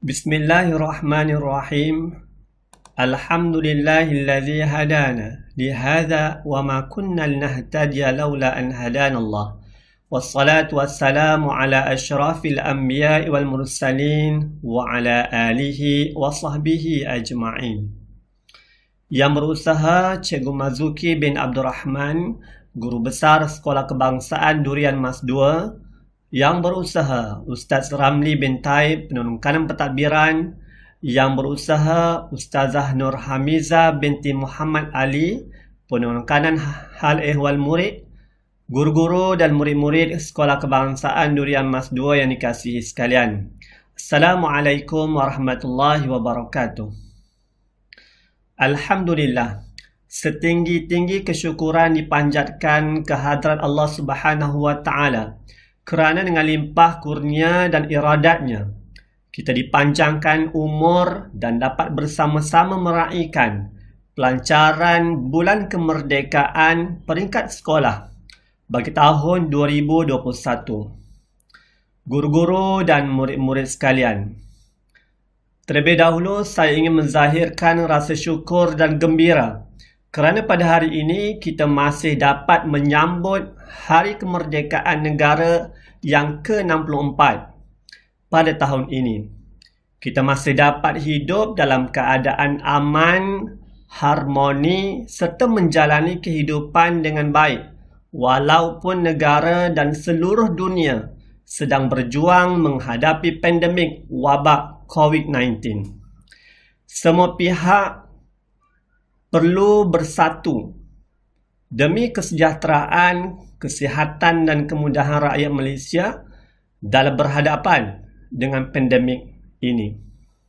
Bismillahirrahmanirrahim. Alhamdulillahilladzi hadana lihadza wa ma kunna linahtadiya laula an hadanallah. Wassalatu wassalamu ala asyrafil anbiya'i wal mursalin wa ala alihi wa sahbihi ajma'in. Yang berusaha Cikgu Mazuki bin Abdul Rahman, Guru Besar Sekolah Kebangsaan Durian Mas 2. Yang berusaha Ustaz Ramli bin Taib, Penunung Kanan Pentadbiran. Yang berusaha Ustazah Nur Hamiza binti Muhammad Ali, Penunung Kanan Hal Ehwal Murid. Guru-guru dan murid-murid Sekolah Kebangsaan Durian Mas 2 yang dikasihi sekalian. Assalamualaikum warahmatullahi wabarakatuh. Alhamdulillah, setinggi-tinggi kesyukuran dipanjatkan kehadrat Allah Subhanahu wa Ta'ala, kerana dengan limpah kurnia dan iradatnya, kita dipanjangkan umur dan dapat bersama-sama meraihkan pelancaran bulan kemerdekaan peringkat sekolah bagi tahun 2021. Guru-guru dan murid-murid sekalian, terlebih dahulu saya ingin menzahirkan rasa syukur dan gembira kerana pada hari ini kita masih dapat menyambut Hari Kemerdekaan Negara yang ke-64 pada tahun ini. Kita masih dapat hidup dalam keadaan aman, harmoni serta menjalani kehidupan dengan baik walaupun negara dan seluruh dunia sedang berjuang menghadapi pandemik wabak COVID-19. Semua pihak perlu bersatu demi kesejahteraan, kesihatan dan kemudahan rakyat Malaysia dalam berhadapan dengan pandemik ini.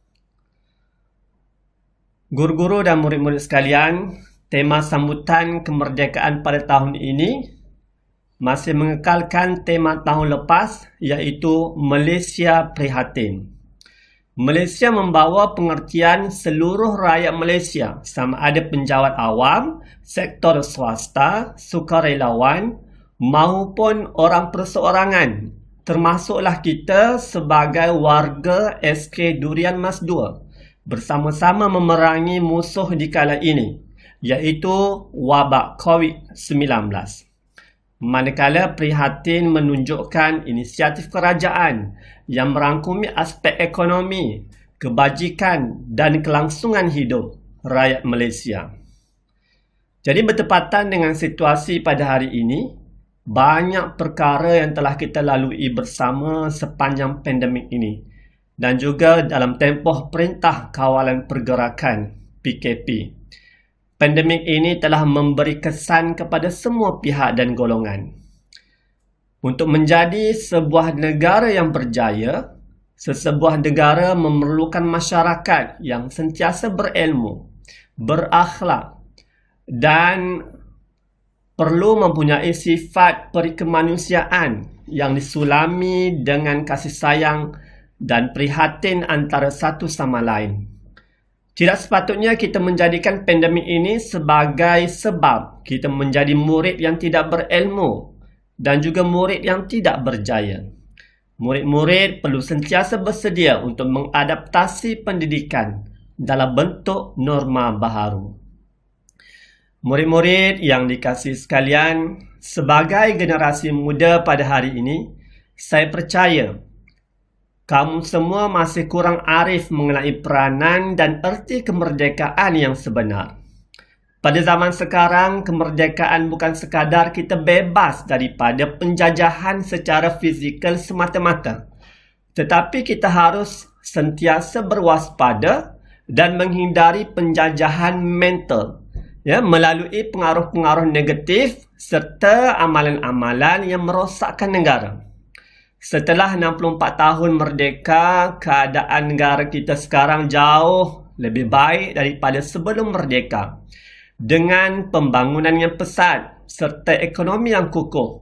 Guru-guru dan murid-murid sekalian, tema sambutan kemerdekaan pada tahun ini masih mengekalkan tema tahun lepas, iaitu Malaysia Prihatin. Malaysia membawa pengertian seluruh rakyat Malaysia, sama ada penjawat awam, sektor swasta, sukarelawan maupun orang perseorangan, termasuklah kita sebagai warga SK Durian Mas 2, bersama-sama memerangi musuh di kala ini, iaitu wabak COVID-19. Manakala Prihatin menunjukkan inisiatif kerajaan yang merangkumi aspek ekonomi, kebajikan dan kelangsungan hidup rakyat Malaysia. Jadi bertepatan dengan situasi pada hari ini, banyak perkara yang telah kita lalui bersama sepanjang pandemik ini dan juga dalam tempoh Perintah Kawalan Pergerakan PKP. Pandemik ini telah memberi kesan kepada semua pihak dan golongan. Untuk menjadi sebuah negara yang berjaya, sesebuah negara memerlukan masyarakat yang sentiasa berilmu, berakhlak dan perlu mempunyai sifat perikemanusiaan yang disulami dengan kasih sayang dan prihatin antara satu sama lain. Tidak sepatutnya kita menjadikan pandemik ini sebagai sebab kita menjadi murid yang tidak berilmu dan juga murid yang tidak berjaya. Murid-murid perlu sentiasa bersedia untuk mengadaptasi pendidikan dalam bentuk norma baharu. Murid-murid yang dikasihi sekalian, sebagai generasi muda pada hari ini, saya percaya kamu semua masih kurang arif mengenai peranan dan erti kemerdekaan yang sebenar. Pada zaman sekarang, kemerdekaan bukan sekadar kita bebas daripada penjajahan secara fizikal semata-mata, tetapi kita harus sentiasa berwaspada dan menghindari penjajahan mental, melalui pengaruh-pengaruh negatif serta amalan-amalan yang merosakkan negara. Setelah 64 tahun merdeka, keadaan negara kita sekarang jauh lebih baik daripada sebelum merdeka. Dengan pembangunan yang pesat serta ekonomi yang kukuh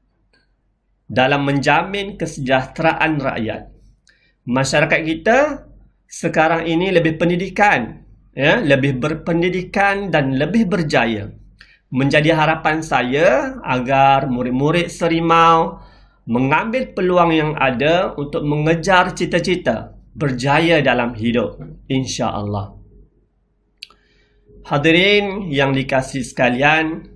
dalam menjamin kesejahteraan rakyat. Masyarakat kita sekarang ini lebih pendidikan, lebih berpendidikan dan lebih berjaya. Menjadi harapan saya agar murid-murid Serimau mengambil peluang yang ada untuk mengejar cita-cita berjaya dalam hidup, insya-Allah. Hadirin yang dikasihi sekalian,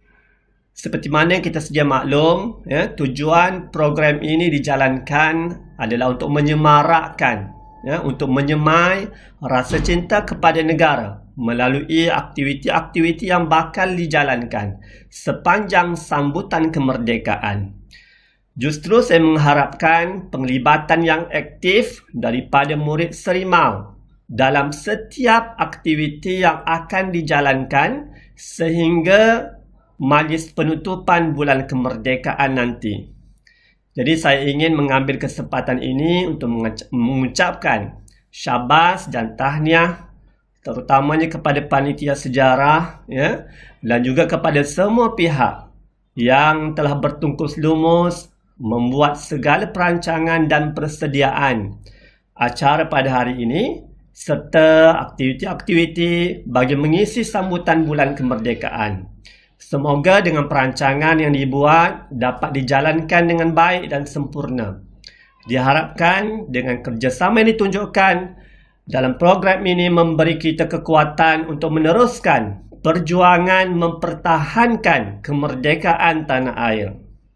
seperti mana kita sedia maklum, tujuan program ini dijalankan adalah untuk menyemarakkan, untuk menyemai rasa cinta kepada negara melalui aktiviti-aktiviti yang bakal dijalankan sepanjang sambutan kemerdekaan. Justru saya mengharapkan penglibatan yang aktif daripada murid Serimau dalam setiap aktiviti yang akan dijalankan sehingga majlis penutupan bulan kemerdekaan nanti. Jadi saya ingin mengambil kesempatan ini untuk mengucapkan syabas dan tahniah terutamanya kepada panitia sejarah, dan juga kepada semua pihak yang telah bertungkus lumus membuat segala perancangan dan persediaan acara pada hari ini serta aktiviti-aktiviti bagi mengisi sambutan bulan kemerdekaan. Semoga dengan perancangan yang dibuat dapat dijalankan dengan baik dan sempurna. Diharapkan dengan kerjasama yang ditunjukkan dalam program ini memberi kita kekuatan untuk meneruskan perjuangan mempertahankan kemerdekaan tanah air.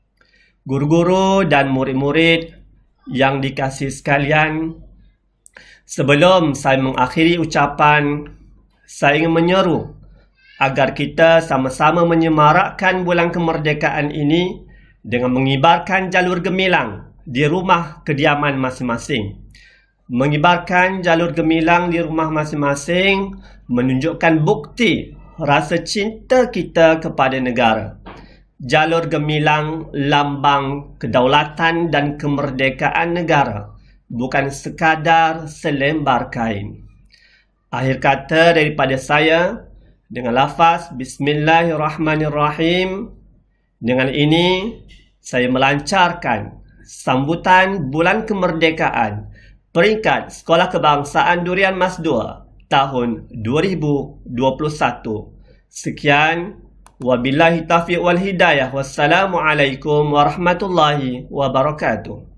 Guru-guru dan murid-murid yang dikasihi sekalian, sebelum saya mengakhiri ucapan, saya ingin menyeru agar kita sama-sama menyemarakkan bulan kemerdekaan ini dengan mengibarkan jalur gemilang di rumah kediaman masing-masing. Mengibarkan jalur gemilang di rumah masing-masing menunjukkan bukti rasa cinta kita kepada negara. Jalur gemilang lambang kedaulatan dan kemerdekaan negara, bukan sekadar selembar kain. Akhir kata daripada saya dengan lafaz Bismillahirrahmanirrahim. Dengan ini saya melancarkan sambutan bulan kemerdekaan peringkat Sekolah Kebangsaan Durian Mas 2 tahun 2021. Sekian, wabillahi taufiq wal hidayah. Wassalamualaikum warahmatullahi wabarakatuh.